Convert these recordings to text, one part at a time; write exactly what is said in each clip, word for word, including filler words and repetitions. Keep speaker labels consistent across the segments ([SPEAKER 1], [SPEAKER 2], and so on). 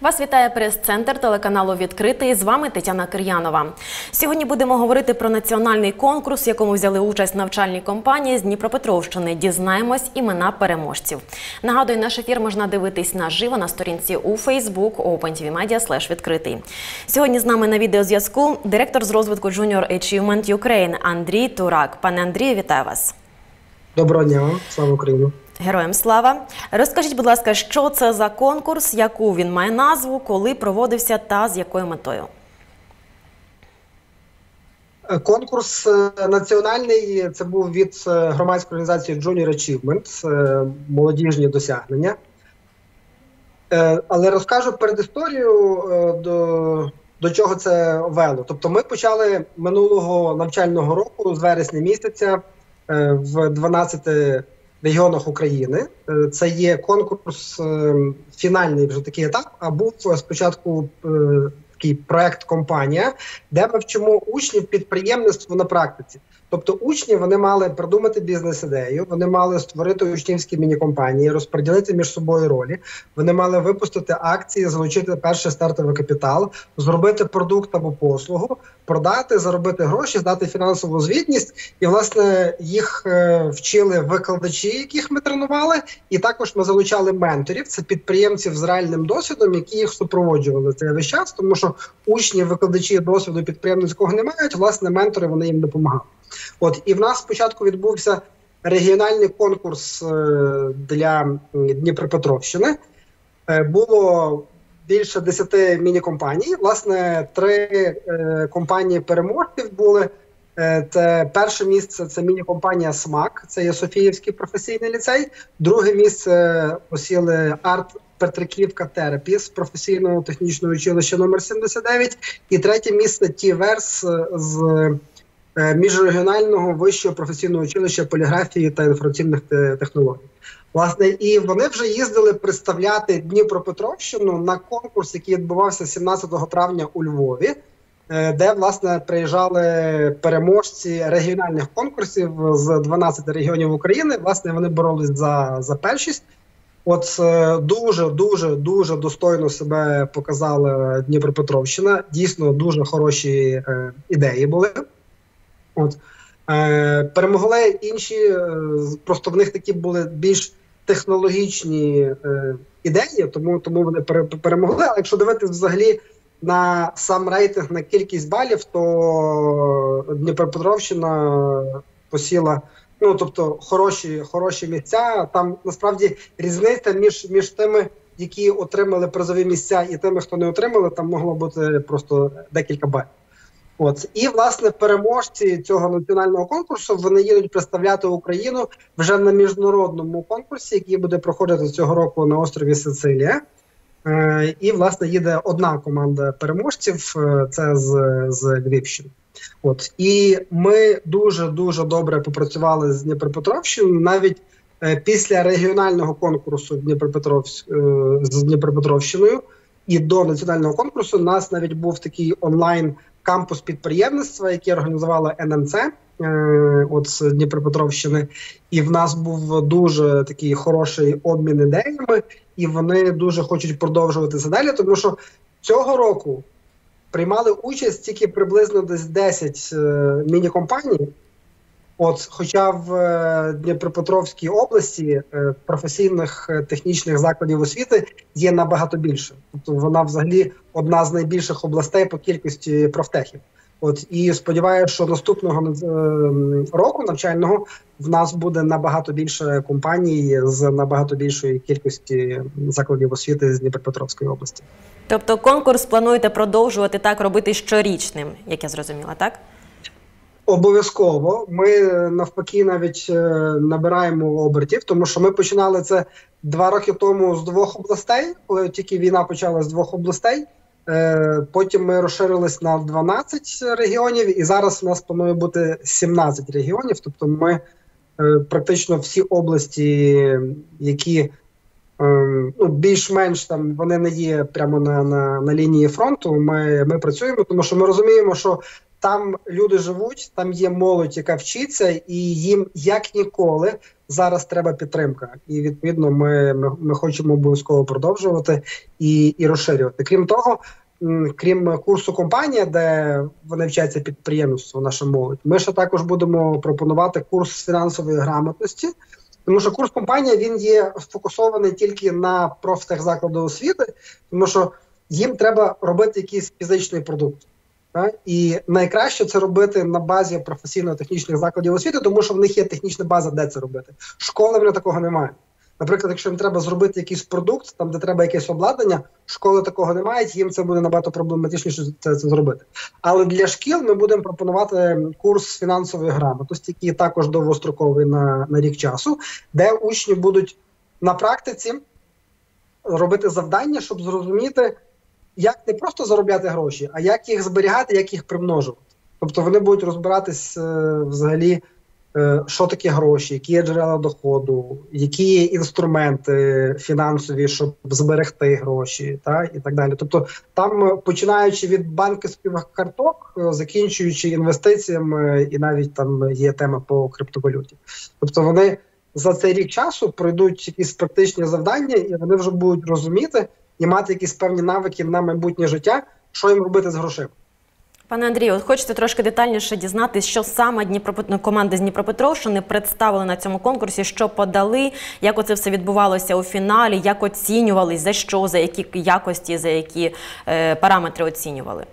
[SPEAKER 1] Вас вітає прес-центр телеканалу «Відкритий». З вами Тетяна Кир'янова. Сьогодні будемо говорити про національний конкурс, в якому взяли участь навчальні компанії з Дніпропетровщини. Дізнаємось імена переможців. Нагадую, наш ефір можна дивитись наживо на сторінці у Facebook OpenTVMedia слеш відкритий. Сьогодні з нами на відеозв'язку директор з розвитку Junior Achievement Ukraine Андрій Турак. Пане Андрію, вітаю вас.
[SPEAKER 2] Доброго дня вам. Слава Україні.
[SPEAKER 1] Героям слава. Розкажіть, будь ласка, що це за конкурс, яку він має назву, коли проводився та з якою метою?
[SPEAKER 2] Конкурс національний, це був від громадської організації Junior Achievement, молодіжні досягнення. Але розкажу передісторію, до, до чого це вело. Тобто ми почали минулого навчального року, з вересня місяця, в дванадцяти регіонах України. Це є конкурс, фінальний вже такий етап, а був спочатку такий проект-компанія, де ми вчимо учнів підприємництву на практиці. Тобто учні, вони мали придумати бізнес-ідею, вони мали створити учнівські міні-компанії, розподілити між собою ролі, вони мали випустити акції, залучити перший стартовий капітал, зробити продукт або послугу, продати, заробити гроші, здати фінансову звітність. І, власне, їх е, вчили викладачі, яких ми тренували, і також ми залучали менторів, це підприємців з реальним досвідом, які їх супроводжували цей весь час, тому що учні, викладачі досвіду підприємницького не мають, власне, ментори, вони їм допомагали. От, і в нас спочатку відбувся регіональний конкурс для Дніпропетровщини. Було більше десяти міні-компаній. Власне, три е, компанії переможців були. Е, це перше місце – це міні-компанія «Смак», це є Софіївський професійний ліцей. Друге місце посіли «Арт Петриківка Терапі» з професійного технічного училища номер сімдесят дев'ять. І третє місце «Ті-Верс» з міжрегіонального вищого професійного училища поліграфії та інформаційних технологій. Власне, і вони вже їздили представляти Дніпропетровщину на конкурс, який відбувався сімнадцятого травня у Львові, де, власне, приїжджали переможці регіональних конкурсів з дванадцяти регіонів України. Власне, вони боролись за, за першість. От дуже, дуже, дуже достойно себе показала Дніпропетровщина. Дійсно, дуже хороші е, ідеї були. От. Е, перемогли інші, е, просто в них такі були більш технологічні е, ідеї, тому, тому вони пере, перемогли. Але якщо дивитися взагалі на сам рейтинг, на кількість балів, то Дніпропетровщина посіла, ну, тобто, хороші, хороші місця. Там, насправді, різниця між, між тими, які отримали призові місця, і тими, хто не отримали, там могло бути просто декілька балів. От. І, власне, переможці цього національного конкурсу, вони їдуть представляти Україну вже на міжнародному конкурсі, який буде проходити цього року на острові Сицилія. Е, і, власне, їде одна команда переможців, це з, з Львівщини. От. І ми дуже-дуже добре попрацювали з Дніпропетровщиною, навіть е, після регіонального конкурсу Дніпропетров, е, з Дніпропетровщиною і до національного конкурсу у нас навіть був такий онлайн кампус підприємництва, який організувала ен ем це е, от з Дніпропетровщини. І в нас був дуже такий хороший обмін ідеями, і вони дуже хочуть продовжувати це далі, тому що цього року приймали участь тільки приблизно десь десять е, міні-компаній. От, хоча в е, Дніпропетровській області е, професійних е, технічних закладів освіти є набагато більше. Тобто вона взагалі одна з найбільших областей по кількості профтехів. От, і сподіваюся, що наступного е, року навчального в нас буде набагато більше компаній з набагато більшої кількості закладів освіти з Дніпропетровської області.
[SPEAKER 1] Тобто конкурс плануєте продовжувати так робити щорічним, як я зрозуміла, так?
[SPEAKER 2] Обов'язково. Ми навпаки навіть е, набираємо обертів, тому що ми починали це два роки тому з двох областей, коли тільки війна почалася з двох областей. Е, потім ми розширились на дванадцять регіонів, і зараз у нас планує бути сімнадцять регіонів. Тобто ми е, практично всі області, які е, ну, більш-менш там вони не є прямо на, на, на лінії фронту, ми, ми працюємо, тому що ми розуміємо, що там люди живуть, там є молодь, яка вчиться, і їм як ніколи зараз треба підтримка. І відповідно ми, ми, ми хочемо обов'язково продовжувати і, і розширювати. Крім того, крім курсу компанія, де вони вчаться підприємництву, наша молодь, ми ще також будемо пропонувати курс фінансової грамотності, тому що курс компанія, він є сфокусований тільки на профтехзаклади освіти, тому що їм треба робити якийсь фізичний продукт. Так? І найкраще це робити на базі професійно-технічних закладів освіти, тому що в них є технічна база, де це робити. Школи в них такого немає. Наприклад, якщо їм треба зробити якийсь продукт, там, де треба якесь обладнання, школи такого не мають, їм це буде набагато проблематичніше це, це зробити. Але для шкіл ми будемо пропонувати курс фінансової грамотності, який також довгостроковий на, на рік часу, де учні будуть на практиці робити завдання, щоб зрозуміти, як не просто заробляти гроші, а як їх зберігати, як їх примножувати. Тобто вони будуть розбиратись е, взагалі, е, що таке гроші, які є джерела доходу, які є інструменти фінансові, щоб зберегти гроші, та, і так далі. Тобто там, починаючи від банківських карток, е, закінчуючи інвестиціями, і навіть там є тема по криптовалюті. Тобто вони за цей рік часу пройдуть якісь практичні завдання, і вони вже будуть розуміти, і мати якісь певні навики на майбутнє життя, що їм робити з грошима.
[SPEAKER 1] Пане Андрію, от хочете трошки детальніше дізнатися, що саме Дніпропет... команди з Дніпропетровщини представили на цьому конкурсі, що подали, як оце все відбувалося у фіналі, як оцінювались, за що, за які якості, за які е, параметри оцінювали?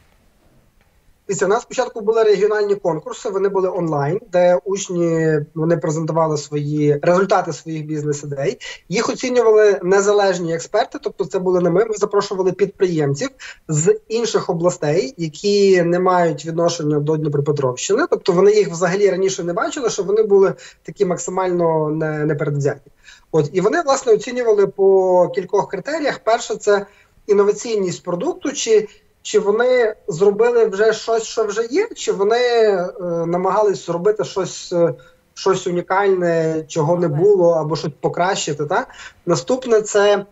[SPEAKER 2] У нас спочатку були регіональні конкурси, вони були онлайн, де учні вони презентували свої результати своїх бізнес-ідей. Їх оцінювали незалежні експерти, тобто це були не ми, ми запрошували підприємців з інших областей, які не мають відношення до Дніпропетровщини, тобто вони їх взагалі раніше не бачили, що вони були такі максимально не, непередвзяті. От, і вони, власне, оцінювали по кількох критеріях. Перше – це інноваційність продукту, чи Чи вони зробили вже щось, що вже є, чи вони е, намагались зробити щось, е, щось унікальне, чого не було, або щось покращити. Так? Наступне – це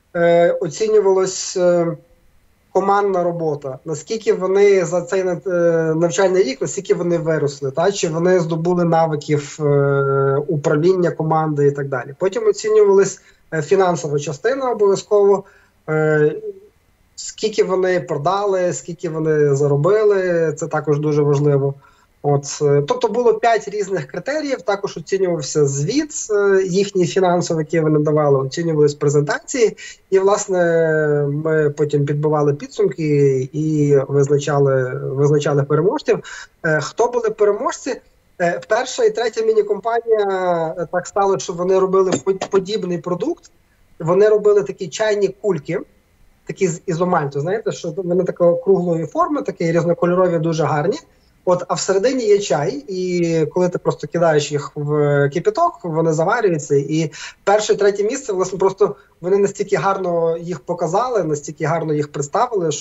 [SPEAKER 2] е, оцінювалось е, командна робота. Наскільки вони за цей е, навчальний рік, наскільки вони виросли, так? Чи вони здобули навиків е, управління команди і так далі. Потім оцінювалась е, фінансова частина обов'язково, е, скільки вони продали, скільки вони заробили, це також дуже важливо. От, тобто було п'ять різних критеріїв, також оцінювався звіт їхній фінансовий, який вони давали, оцінювалися презентації, і, власне, ми потім підбивали підсумки і визначали, визначали переможців. Хто були переможці? Перша і третя міні-компанія так стало, що вони робили подібний продукт, вони робили такі чайні кульки, такі з ізомальту, знаєте, що вони такої круглої форми, такі різнокольорові, дуже гарні. От, а всередині є чай, і коли ти просто кидаєш їх в кипяток, вони заварюються. І перше, третє місце, власне, просто вони настільки гарно їх показали, настільки гарно їх представили,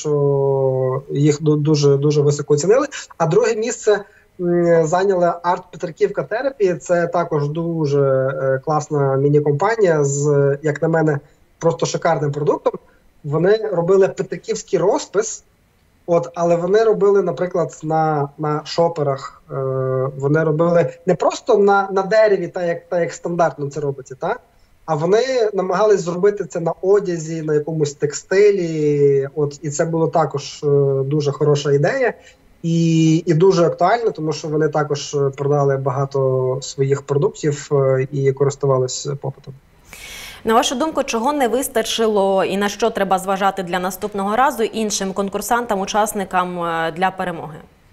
[SPEAKER 2] що їх дуже, дуже високо оцінили. А друге місце зайняли Арт Петриківка Терапі. Це також дуже класна міні-компанія з, як на мене, просто шикарним продуктом. Вони робили петриківський розпис, от, але вони робили, наприклад, на, на шоперах, е, вони робили не просто на, на дереві, так як, так як стандартно це робиться, так? А вони намагались зробити це на одязі, на якомусь текстилі, от, і це було також е, дуже хороша ідея і, і дуже актуально, тому що вони також продали багато своїх продуктів е, і користувалися попитом.
[SPEAKER 1] На вашу думку, чого не вистачило і на що треба зважати для наступного разу іншим конкурсантам, учасникам для перемоги?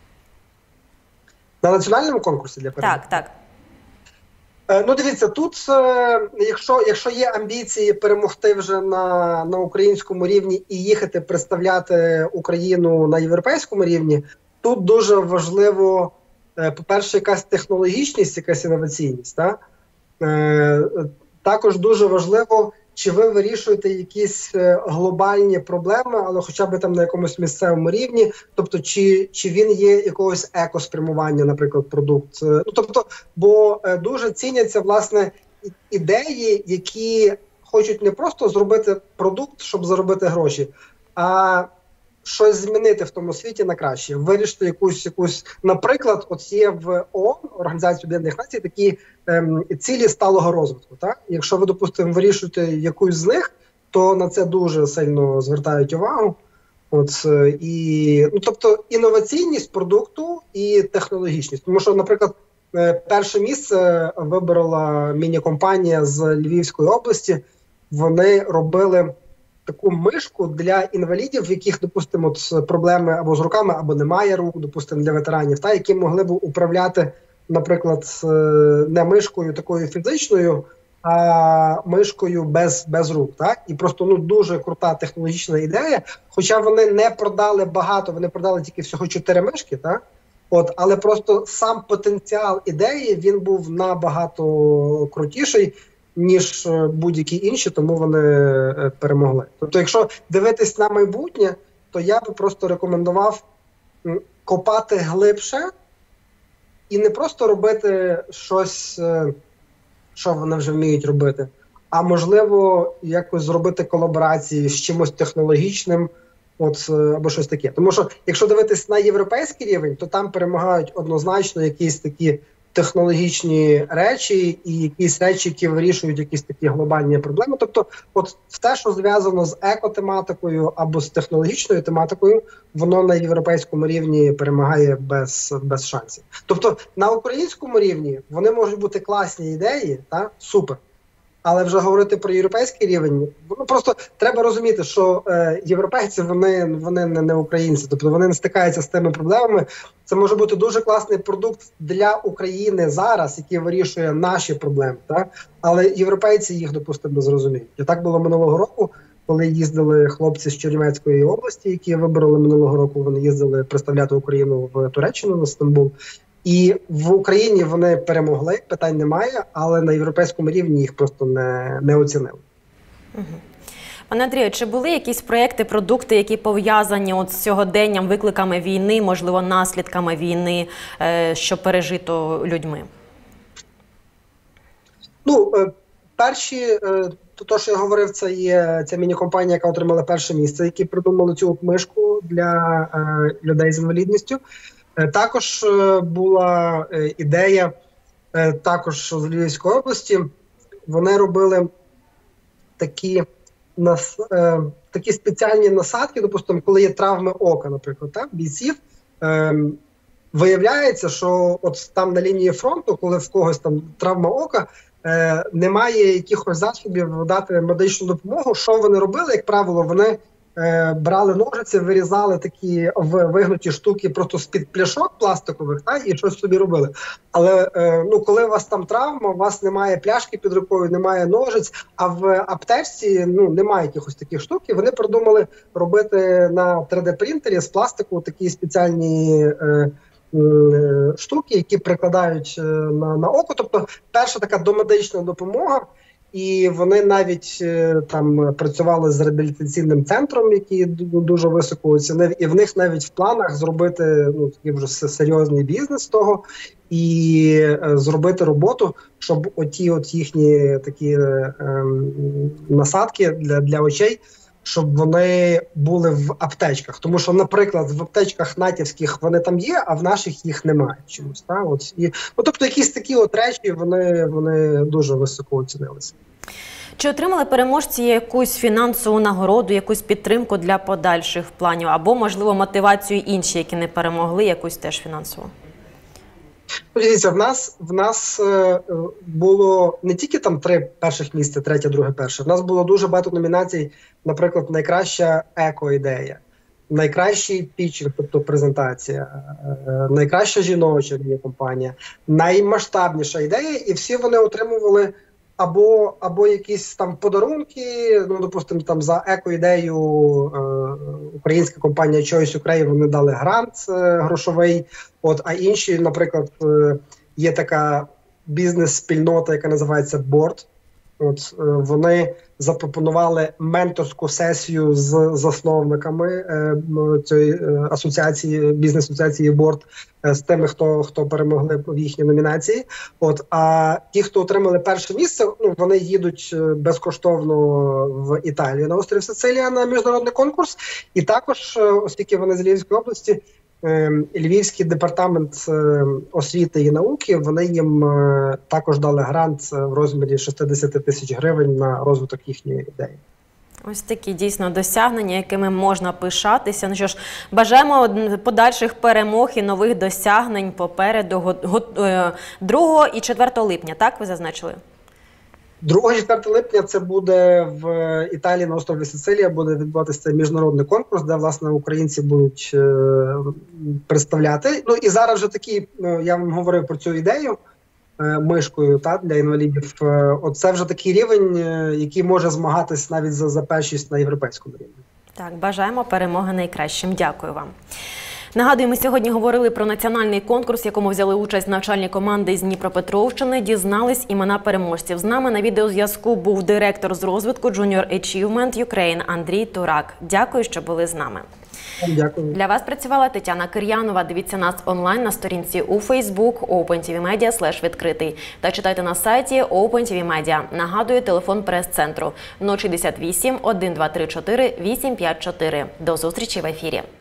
[SPEAKER 2] На національному конкурсі для перемоги?
[SPEAKER 1] Так, так.
[SPEAKER 2] Е, ну, дивіться, тут, е, якщо, якщо є амбіції перемогти вже на, на українському рівні і їхати представляти Україну на європейському рівні, тут дуже важливо, е, по-перше, якась технологічність, якась інноваційність, так? Е, Також дуже важливо, чи ви вирішуєте якісь глобальні проблеми, але хоча б там на якомусь місцевому рівні, тобто чи, чи він є якогось екоспрямування, наприклад, продукт. Ну, тобто, бо дуже ціняться, власне, ідеї, які хочуть не просто зробити продукт, щоб заробити гроші, а щось змінити в тому світі на краще, вирішити якусь, якусь, наприклад, от є в ООН, Організації Об'єднаних Націй, такі ем, цілі сталого розвитку. Так? Якщо ви, допустимо, вирішуєте якусь з них, то на це дуже сильно звертають увагу. От, і, ну, тобто інноваційність продукту і технологічність. Тому що, наприклад, перше місце виборола міні-компанія з Львівської області. Вони робили таку мишку для інвалідів, в яких, допустимо, проблеми або з руками, або немає рук, допустимо, для ветеранів, та, які могли б управляти, наприклад, не мишкою такою фізичною, а мишкою без, без рук. Так? І просто ну, дуже крута технологічна ідея, хоча вони не продали багато, вони продали тільки всього чотири мишки, так? От, але просто сам потенціал ідеї, він був набагато крутіший, ніж будь-які інші, тому вони перемогли. Тобто, якщо дивитись на майбутнє, то я би просто рекомендував копати глибше і не просто робити щось, що вони вже вміють робити, а можливо якось зробити колаборації з чимось технологічним, от, або щось таке. Тому що, якщо дивитись на європейський рівень, то там перемагають однозначно якісь такі технологічні речі і якісь речі, які вирішують якісь такі глобальні проблеми. Тобто, от те, що зв'язано з екотематикою або з технологічною тематикою, воно на європейському рівні перемагає без, без шансів. Тобто, на українському рівні вони можуть бути класні ідеї, та? Супер. Але вже говорити про європейський рівень, ну просто треба розуміти, що е, європейці, вони, вони не, не українці, тобто вони не стикаються з тими проблемами. Це може бути дуже класний продукт для України зараз, який вирішує наші проблеми, так? Але європейці їх, допустимо, не зрозуміють. І так було минулого року, коли їздили хлопці з Чернівецької області, які вибороли минулого року, вони їздили представляти Україну в Туреччину, на Стамбул. І в Україні вони перемогли, питань немає, але на європейському рівні їх просто не, не оцінили.
[SPEAKER 1] Угу. Пане Андрію, чи були якісь проєкти, продукти, які пов'язані от з сьогоденням, викликами війни, можливо, наслідками війни, що пережито людьми?
[SPEAKER 2] Ну, перші, то, що я говорив, це є ця міні-компанія, яка отримала перше місце, які придумали цю мишку для людей з інвалідністю. Також була ідея, також з Львівської області, вони робили такі, нас, такі спеціальні насадки, допустимо, коли є травми ока, наприклад, так, бійців, виявляється, що от там на лінії фронту, коли в когось там травма ока, немає якихось засобів дати медичну допомогу. Що вони робили? Як правило, вони брали ножиці, вирізали такі вигнуті штуки просто з-під пляшок пластикових, та, і щось собі робили. Але ну, коли у вас там травма, у вас немає пляшки під рукою, немає ножиць, а в аптечці ну, немає якихось таких штук, і вони придумали робити на три де принтері з пластику такі спеціальні е, е, штуки, які прикладають на, на око. Тобто перша така домедична допомога. І вони навіть там працювали з реабілітаційним центром, який дуже високо оцінив, і в них навіть в планах зробити ну, такий вже серйозний бізнес з того, і е, зробити роботу, щоб оті от їхні такі е, е, насадки для, для очей, щоб вони були в аптечках. Тому що, наприклад, в аптечках натівських вони там є, а в наших їх немає чомусь. Та? От, і, ну, тобто якісь такі от речі, вони, вони дуже високо оцінилися.
[SPEAKER 1] Чи отримали переможці якусь фінансову нагороду, якусь підтримку для подальших планів? Або, можливо, мотивацію інші, які не перемогли, якусь теж фінансову?
[SPEAKER 2] Дивіться, в нас, в нас е, було не тільки там три перших місця, третє, друге, перше. В нас було дуже багато номінацій, наприклад, найкраща еко-ідея, найкращий пітчинг, тобто презентація, е, найкраща жіноча компанія, наймасштабніша ідея, і всі вони отримували або, або якісь там подарунки, ну, допустимо, там за еко-ідею е, українська компанія Choice Ukraine, вони дали грант е, грошовий, от, а інші, наприклад, е, є така бізнес-спільнота, яка називається Board, От вони запропонували менторську сесію з засновниками е, цієї асоціації, бізнес-асоціації Борд, е, з тими, хто хто перемогли в їхній номінації. От а ті, хто отримали перше місце, ну вони їдуть безкоштовно в Італію на острів Сицилія на міжнародний конкурс. І також, оскільки вони з Львівської області, Львівський департамент освіти і науки, вони їм також дали грант в розмірі шістдесят тисяч гривень на розвиток їхньої ідеї.
[SPEAKER 1] Ось такі дійсно досягнення, якими можна пишатися. Ну що ж, бажаємо подальших перемог і нових досягнень попереду другого і четвертого липня, так ви зазначили?
[SPEAKER 2] другого-четвертого липня це буде в Італії на острові Сицилія, буде відбуватися цей міжнародний конкурс, де, власне, українці будуть е, представляти. Ну і зараз вже такі, ну, я вам говорив про цю ідею е, мишкою та, для інвалідів. Е, оце вже такий рівень, е, який може змагатись навіть за, за першість на європейському рівні.
[SPEAKER 1] Так, бажаємо перемоги найкращим. Дякую вам. Нагадую, ми сьогодні говорили про національний конкурс, в якому взяли участь навчальні команди з Дніпропетровщини, дізнались імена переможців. З нами на відеозв'язку був директор з розвитку Junior Achievement Ukraine Андрій Турак. Дякую, що були з нами.
[SPEAKER 2] Дякую.
[SPEAKER 1] Для вас працювала Тетяна Кир'янова. Дивіться нас онлайн на сторінці у Facebook OpenTVMedia слеш відкритий та читайте на сайті OpenTVMedia. Нагадую, телефон прес-центру нуль шістдесят вісім, один два три чотири, вісім п'ять чотири. До зустрічі в ефірі.